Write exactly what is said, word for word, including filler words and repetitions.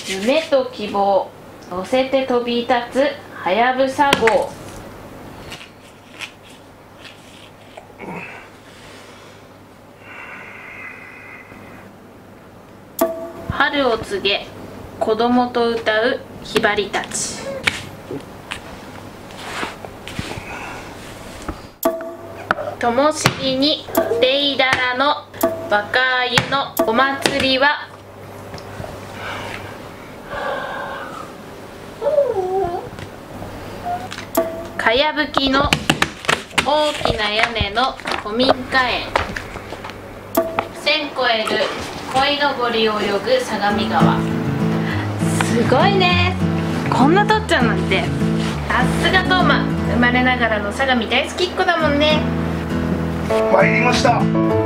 夢と希望乗せて飛び立つはやぶさ号。春を告げ子供と歌うひばりたち。ともしびにデイダラのバカ湯のお祭りはかやぶきの大きな屋根の古民家園。千超える鯉のぼりを泳ぐ相模川。すごいね、こんなとっちゃんなんて。さすがトーマ、生まれながらの相模大好きっ子だもんね。 参りました。